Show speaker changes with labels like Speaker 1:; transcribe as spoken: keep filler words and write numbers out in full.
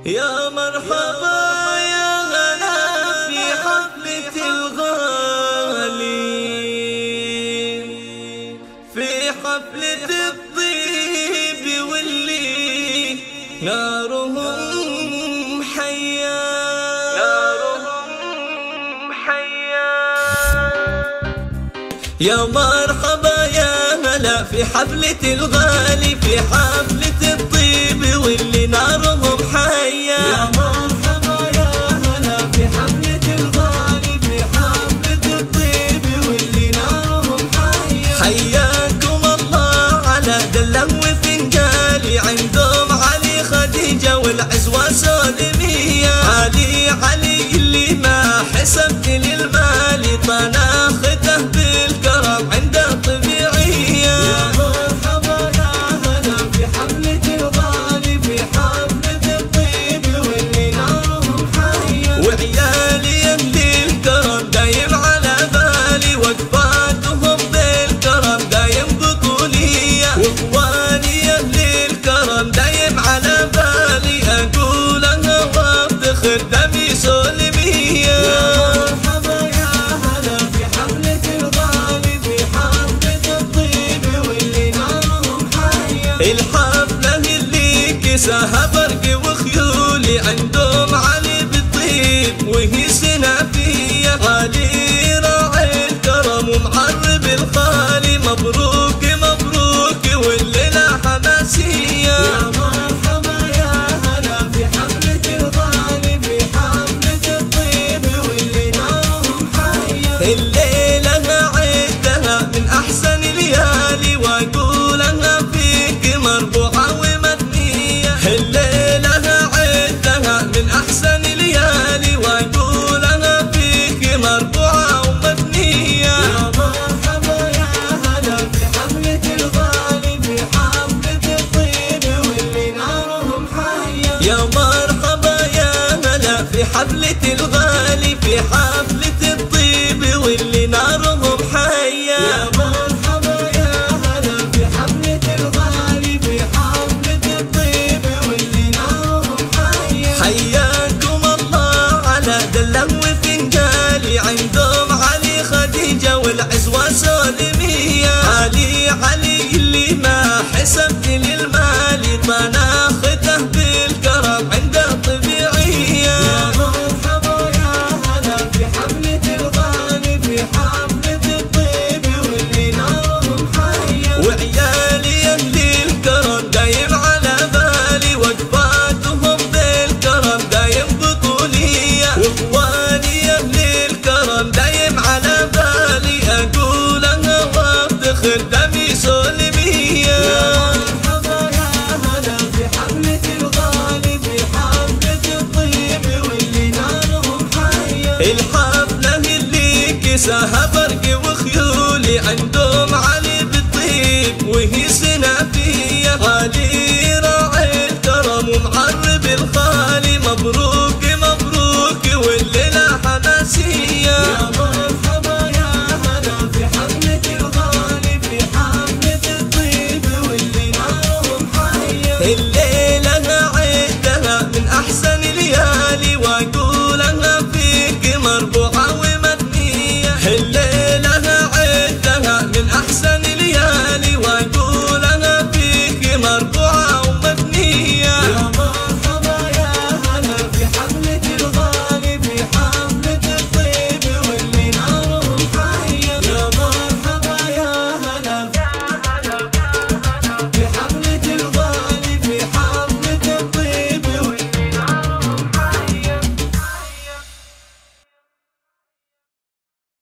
Speaker 1: يا مرحبا يا هلا في حفلة الغالي، في حفلة الطيب واللي نارهم حيا، نارهم حيا. يا مرحبا يا هلا في حفلة الغالي، في حفلة الطيب واللي نارهم حيا.
Speaker 2: يا مرحبا يا هلا في حفلة الغالي، في حفلة الطيب واللي نارهم حيا.
Speaker 1: حياكم الله على دلة وفنجالي، عندهم علي خديجة والعزوة سالمية. علي علي اللي ما حسبت للمال طناخته بالكرم عنده طبيعية.
Speaker 2: يا مرحبا يا هلا في حفلة الغالي، في حفلة الطيب واللي نارهم حيا.
Speaker 1: وعيالي اللي الكرم دايم على بالي، وقفاتهم بالكرم دايم بطولية. واخواني اللي الكرم دايم على بالي، اقول انا وافتخر دمي سلمية.
Speaker 2: يا مرحبا يا هلا في حفلة الغالي، في حفلة الطيب واللي نارهم حيا.
Speaker 1: الحفلة اللي كساها برق وخيولي، عندهم علي بالطيب وهي سنافية. علي راعي الكرم ومعرب الخالي، مبروك مبروك والليلة حماسية.
Speaker 2: يا مرحبا يا هلا في حفلة الغالي، في حفلة الطيب واللي نارهم حيا.
Speaker 1: الليلة عدها من أحسن ليالي، وأقول أنا فيك مربوعة ومدنية. الليلة عدها من أحسن ليالي، وأقول أنا فيك مربوعة ومدنية.
Speaker 2: يا مرحبا يا هلا في حفلة الغالي، في حفلة الطيب واللي نارهم حيا.
Speaker 1: يا مرحبا يا هلا في حفلة الغالي، في حفلة الطيب واللي نارهم حيا.
Speaker 2: يا مرحبا يا هلا في حفلة الغالي، في حفلة الطيب واللي نارهم حيا.
Speaker 1: حياكم الله على دلة وفنجالي، عندهم علي خديجة والعزوة سالمية. علي علي اللي ما حسبت للمال طناخته